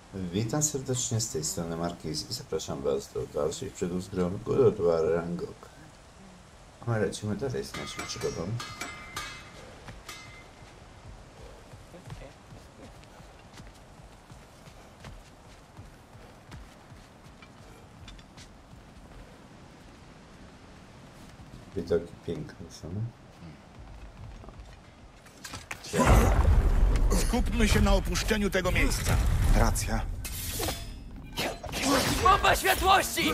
Witam serdecznie, z tej strony Marquis i zapraszam Was do dalszych przygód z grą God of War Ragnarok. A my lecimy dalej z naszą przygodą. Widoki piękne są. Skupmy się na opuszczeniu tego miejsca. Racja. Bomba światłości!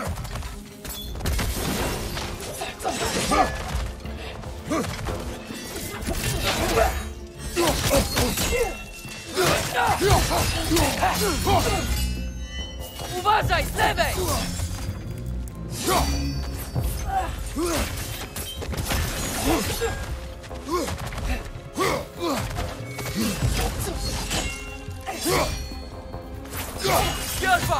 Uważaj, z lewej! Światła!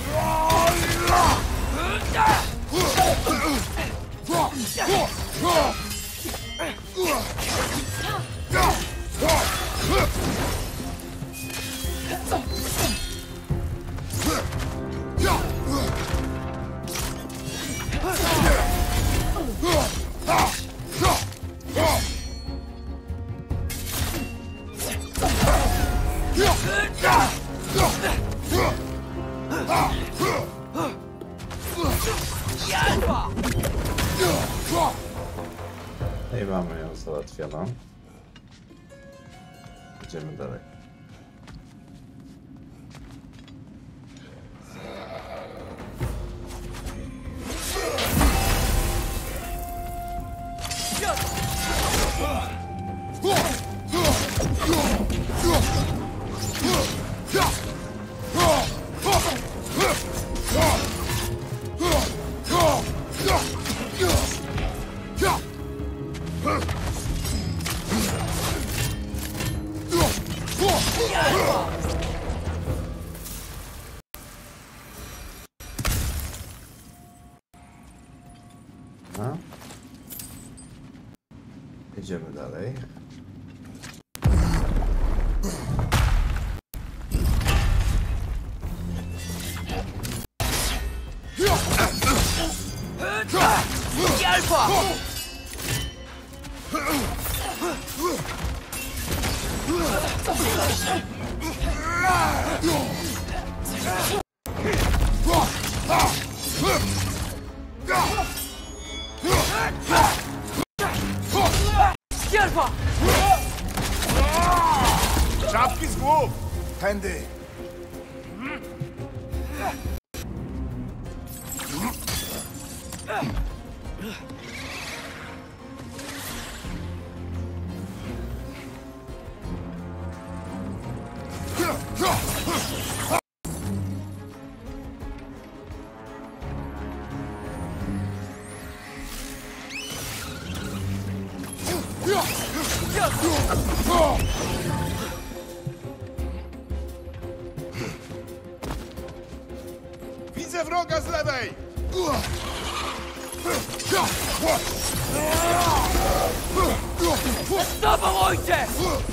I mamy ją załatwioną. Idziemy dalej. No. Idziemy dalej. Alfa! Alfa! Czapki z głów! Tędy! Widzę wroga z lewej! Z tobą, ojcze!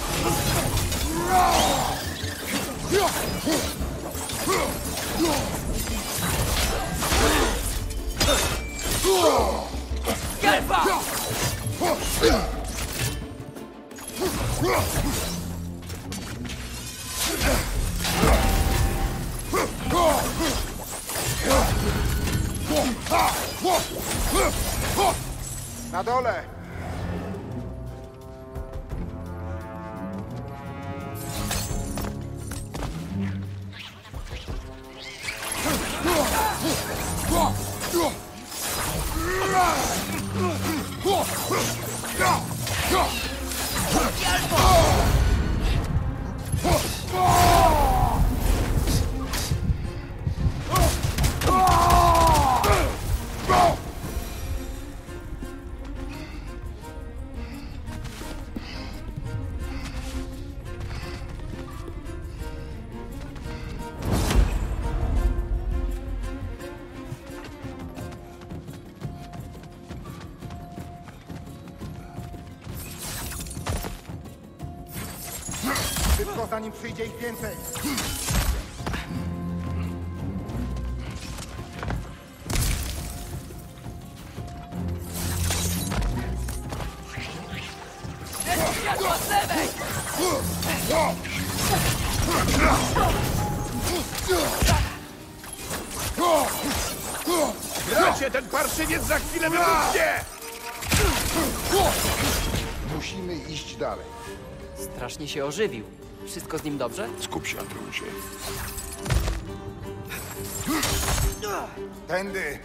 Alfa! Na dole! Szybko, zanim przyjdzie ich więcej! Padło z lewej! Bracie, ten parszywiec za chwilę wybuchnie! Musimy iść dalej. Strasznie się ożywił. Wszystko z nim dobrze? Skup się, Andreusie. Tędy.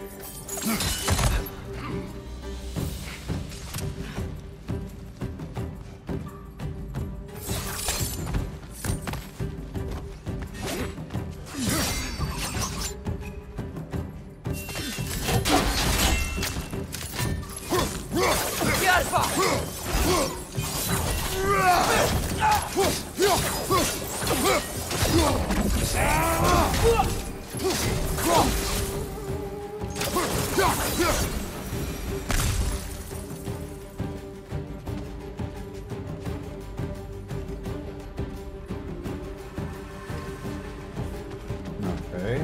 Alfa! Okej.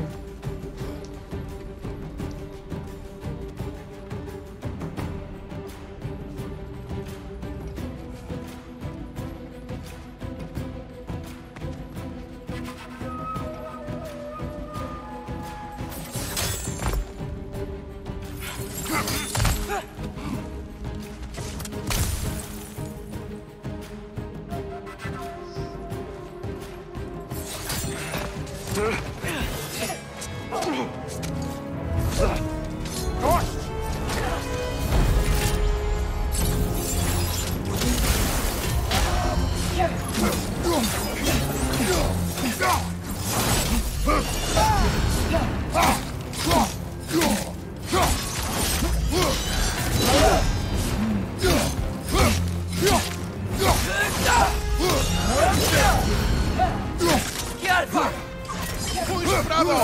Alfa! Pójdź w prawo!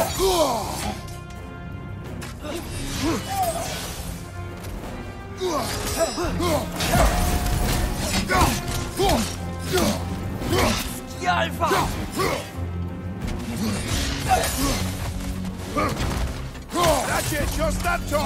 Alfa! Bracie, cios tarczą!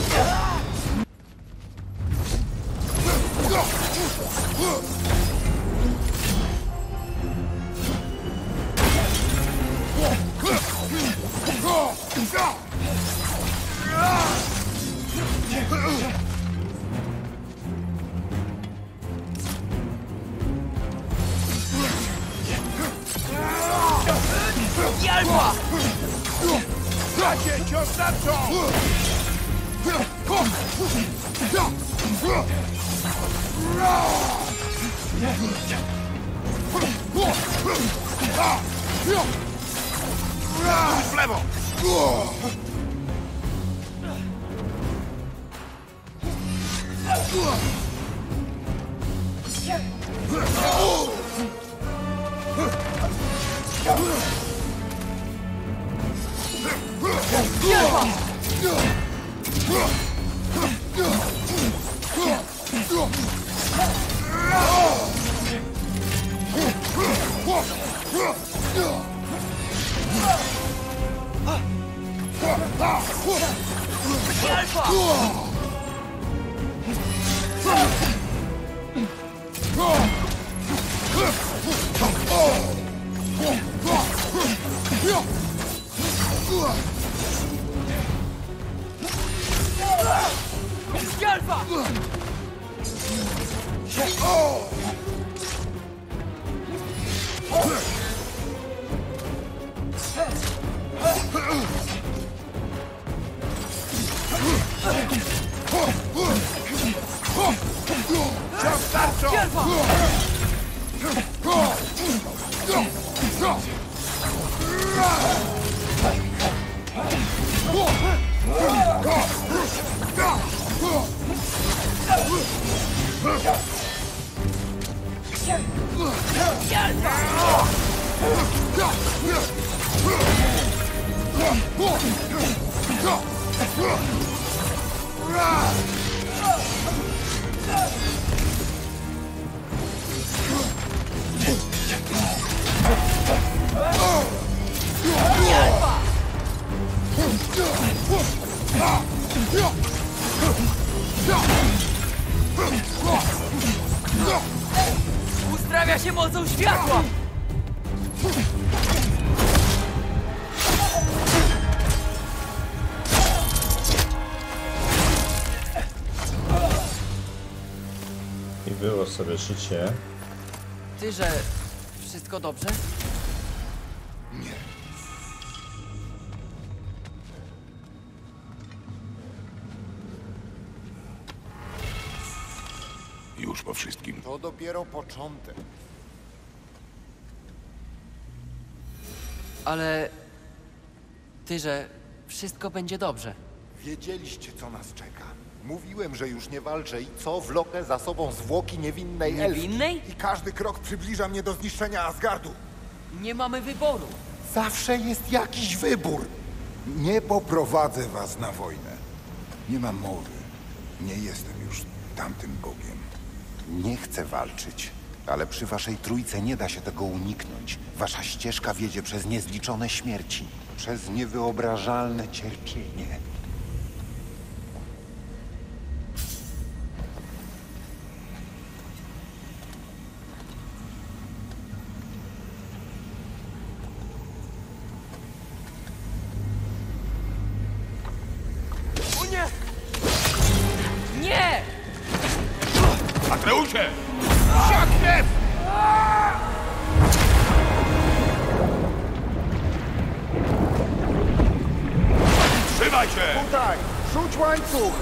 Alfa! Bracie, cios tarczą! W lewo! Alfa! Cios tarczą! Alfa! Wzmawia się mocą światła! I było sobie życie. Ty, że wszystko dobrze? Już po wszystkim. To dopiero początek. Ale... Ty, że wszystko będzie dobrze. Wiedzieliście, co nas czeka. Mówiłem, że już nie walczę i co wlokę za sobą zwłoki niewinnej elfki. Niewinnej? I każdy krok przybliża mnie do zniszczenia Asgardu. Nie mamy wyboru. Zawsze jest jakiś wybór. Nie poprowadzę was na wojnę. Nie mam mowy. Nie jestem już tamtym bogiem. Nie chcę walczyć, ale przy waszej trójce nie da się tego uniknąć. Wasza ścieżka wiedzie przez niezliczone śmierci, przez niewyobrażalne cierpienie. O nie! Nie! Atreusie! Siakiew! Trzymaj się! Tutaj! Rzuć łańcuch!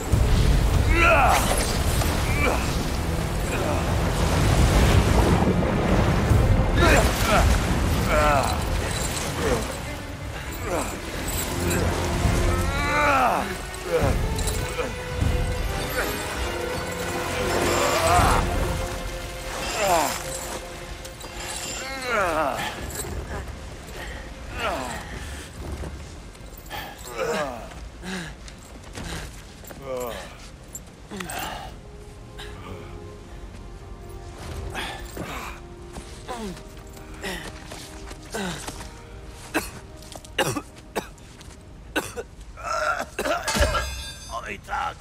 Oj tak.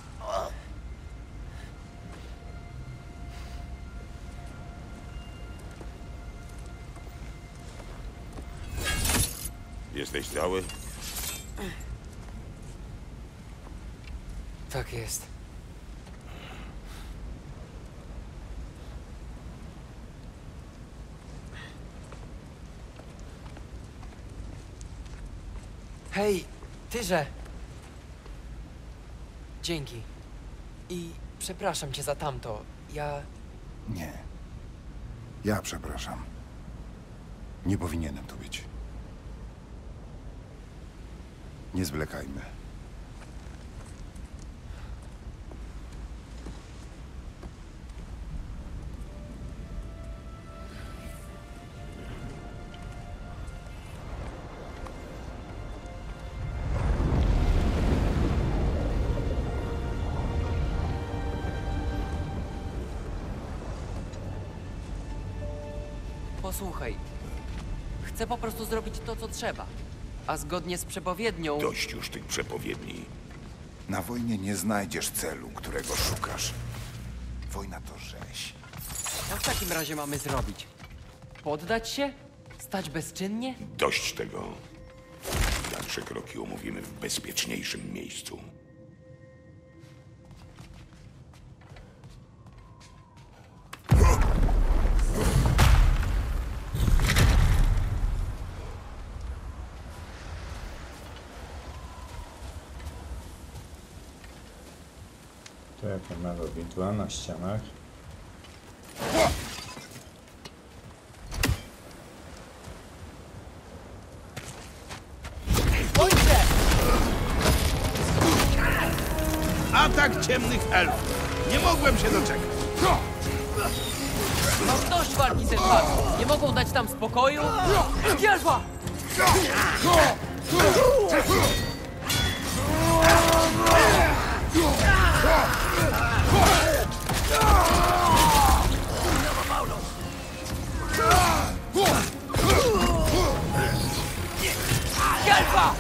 Jesteś cały? Tak jest. Hej, tyże! Dzięki. I przepraszam cię za tamto. Nie. Ja przepraszam. Nie powinienem tu być. Nie zwlekajmy. Posłuchaj. Chcę po prostu zrobić to, co trzeba. A zgodnie z przepowiednią... Dość już tych przepowiedni. Na wojnie nie znajdziesz celu, którego szukasz. Wojna to rzeź. Co w takim razie mamy zrobić? Poddać się? Stać bezczynnie? Dość tego. Dalsze kroki omówimy w bezpieczniejszym miejscu. Tu jakie malowidła na ścianach. Atak ciemnych elfów. Nie mogłem się doczekać. Mam dość walki z elfami. Nie mogą dać tam spokoju? Elfa! Elfa!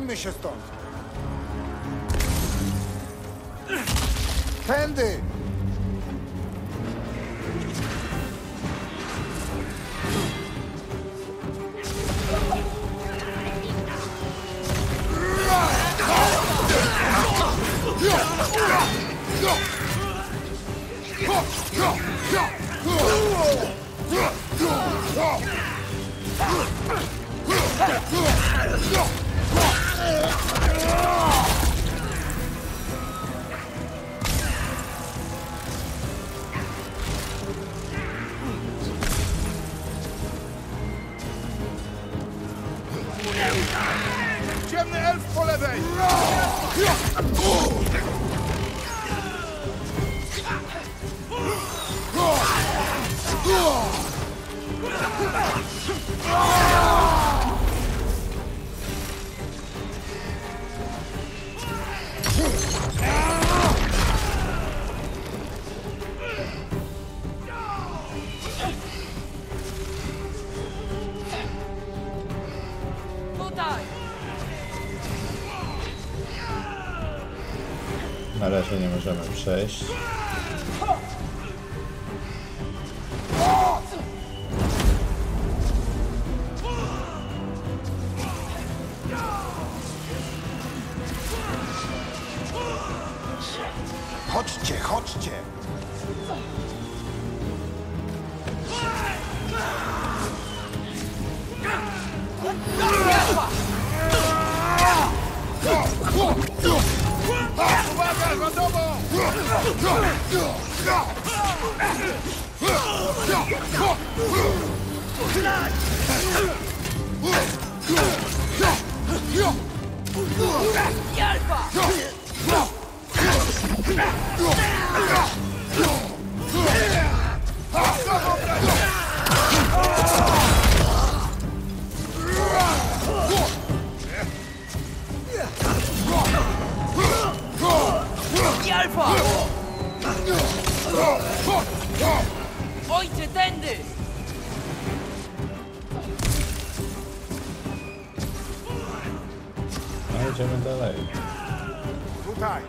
Wydostańmy się stąd! Tędy! Ciemny elf po lewej! Tutaj! Na razie nie możemy przejść. Chodźcie, chodźcie! Uwaga, gotowo! Alfa! Ojcze, tędy! No idziemy dalej. Tutaj!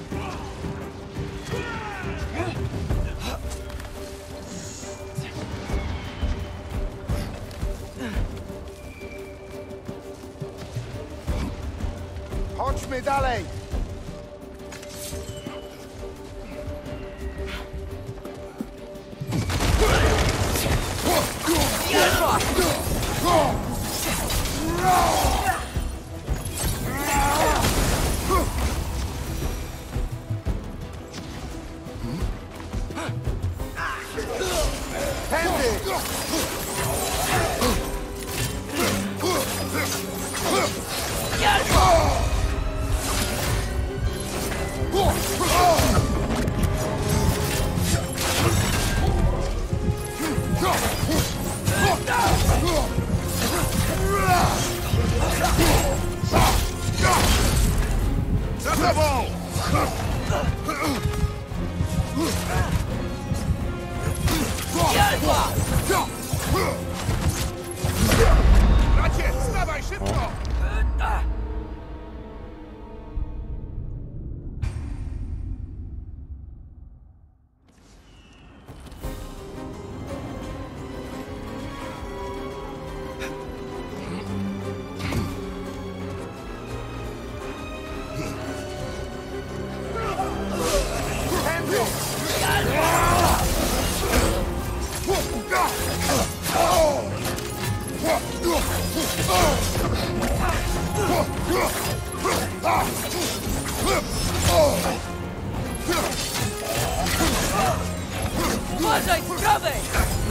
Chodźmy dalej! Tędy! Za tobą! Bracie, wstawaj szybko! Uważaj, z prawej!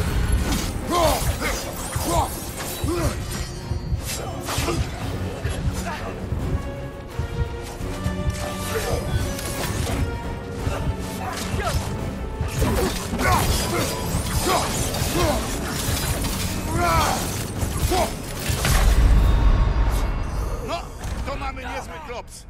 No, to mamy niezły klops.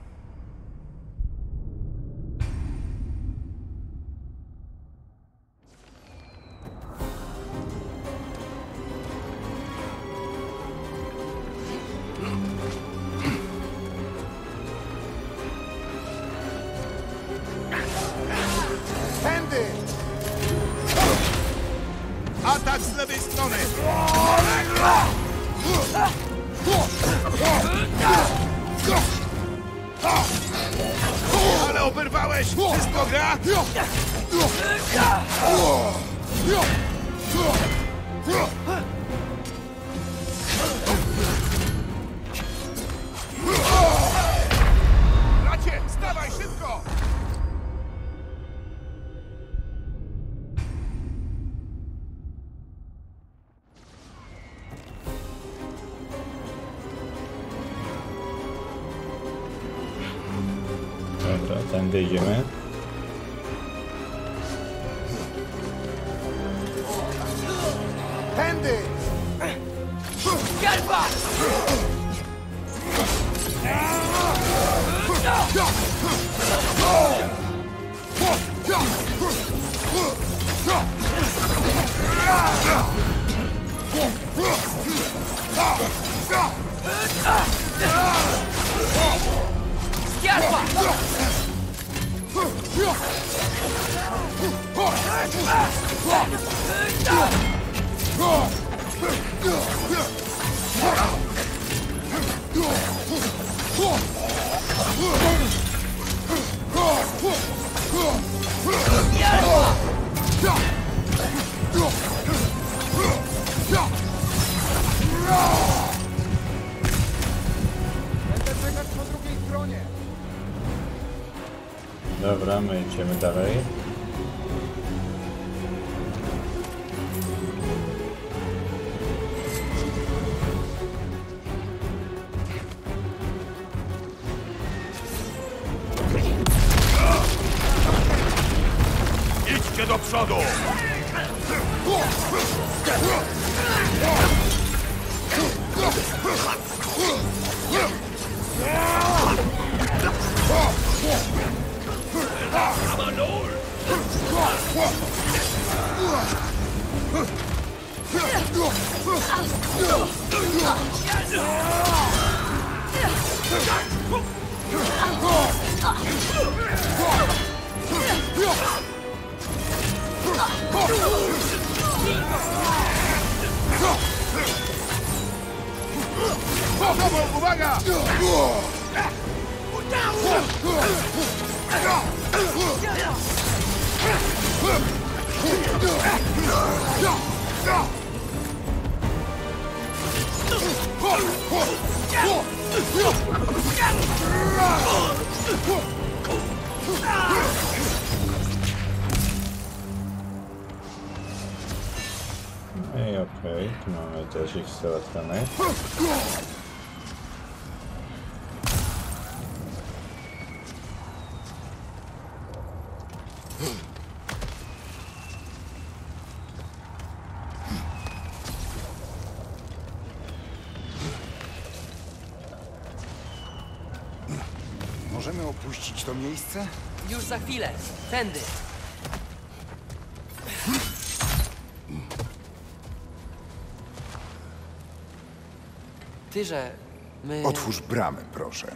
Atak z lewej strony! Ale oberwałeś! Wszystko gra? Bracie, stawaj szybko! Dobra, tędy idziemy. Tędy! Będę czekać po drugiej stronie. Dobra, my idziemy dalej. Idźcie do przodu! Uwaga! No i okej, tu mamy też ich załatwione. Możemy opuścić to miejsce? Już za chwilę. Tędy. Tyrze, my... Otwórz bramę, proszę.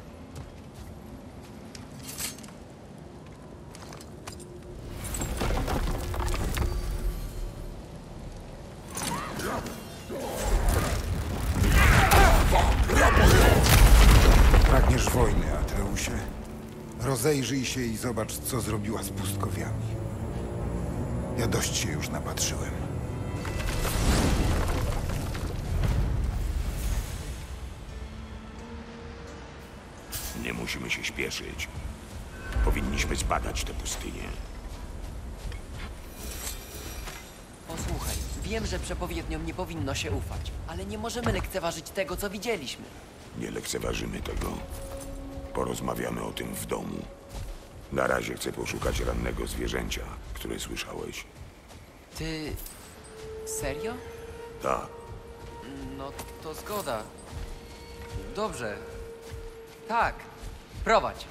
Pragniesz wojny, Atreusie? Rozejrzyj się i zobacz, co zrobiła z pustkowiami. Ja dość się już napatrzyłem. Nie musimy się śpieszyć. Powinniśmy zbadać tę pustynię. Posłuchaj, wiem, że przepowiedniom nie powinno się ufać, ale nie możemy lekceważyć tego, co widzieliśmy. Nie lekceważymy tego. Porozmawiamy o tym w domu. Na razie chcę poszukać rannego zwierzęcia, które słyszałeś. Ty... serio? Tak. No to zgoda. Dobrze. Tak. Prowadź.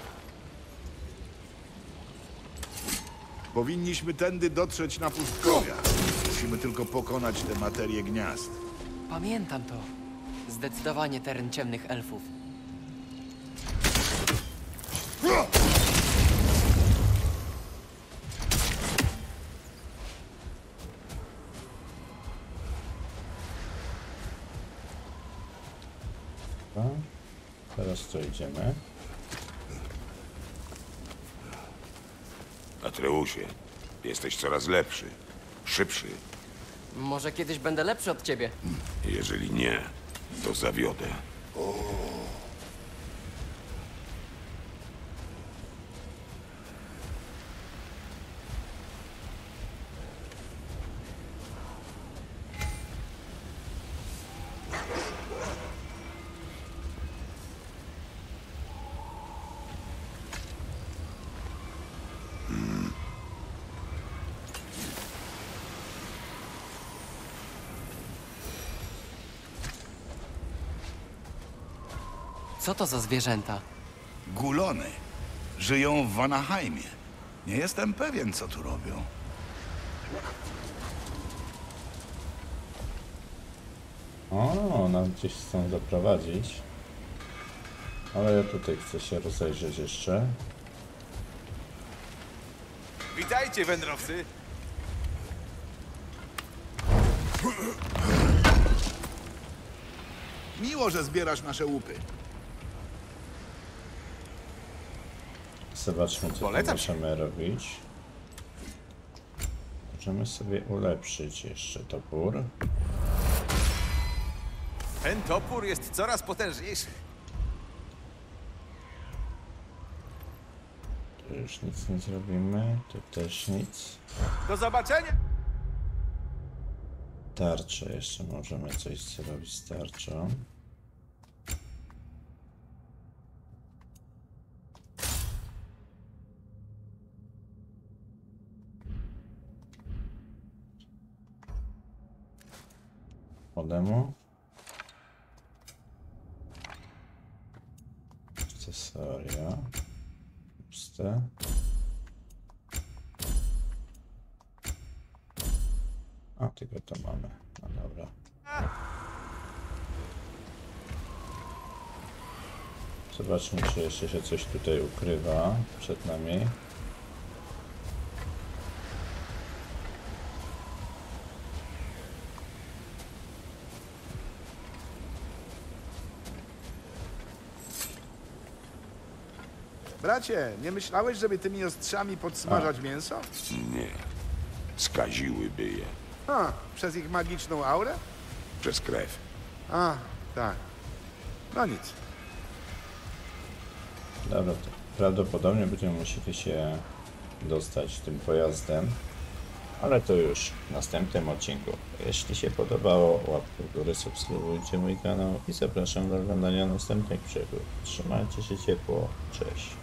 Powinniśmy tędy dotrzeć na pustkowia. Musimy tylko pokonać tę materię gniazd. Pamiętam to. Zdecydowanie teren ciemnych elfów. prosto idziemy. Atreusie, jesteś coraz lepszy, szybszy. Może kiedyś będę lepszy od ciebie. Jeżeli nie, to zawiodę. Co to za zwierzęta? Gulony. Żyją w Vanaheimie. Nie jestem pewien, co tu robią. O, nam gdzieś chcą zaprowadzić. Ale ja tutaj chcę się rozejrzeć jeszcze. Witajcie, wędrowcy! Miło, że zbierasz nasze łupy. Zobaczmy, co tu Polecam możemy robić. Możemy sobie ulepszyć jeszcze topór. Ten topór jest coraz potężniejszy. Tu już nic nie zrobimy, tu też nic. Do zobaczenia! Tarczę jeszcze możemy coś zrobić z tarczą. Modemu. Akcesoria. Puste. A, tylko to mamy. No dobra. Zobaczmy, czy jeszcze się coś tutaj ukrywa przed nami. Bracie, nie myślałeś, żeby tymi ostrzami podsmażać mięso? Nie. Skaziłyby je. A, przez ich magiczną aurę? Przez krew. A, tak. No nic. Dobra, to prawdopodobnie będziemy musieli się dostać tym pojazdem, ale to już w następnym odcinku. Jeśli się podobało, łapkę w górę, subskrybujcie mój kanał i zapraszam do oglądania następnych przygód. Trzymajcie się ciepło, cześć.